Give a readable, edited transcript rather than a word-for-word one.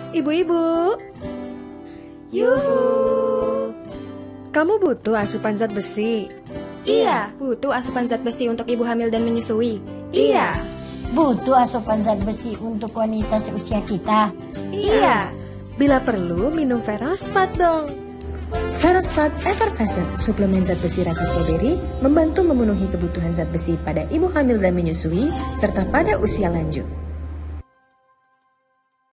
Ibu-ibu, Yuhu. kamu butuh asupan zat besi? Iya, butuh asupan zat besi untuk ibu hamil dan menyusui. Iya. Butuh asupan zat besi untuk wanita seusia kita. Iya. Bila perlu, minum Ferospat dong. Ferospat Effervescent, suplemen zat besi rasa stroberi, membantu memenuhi kebutuhan zat besi pada ibu hamil dan menyusui, serta pada usia lanjut.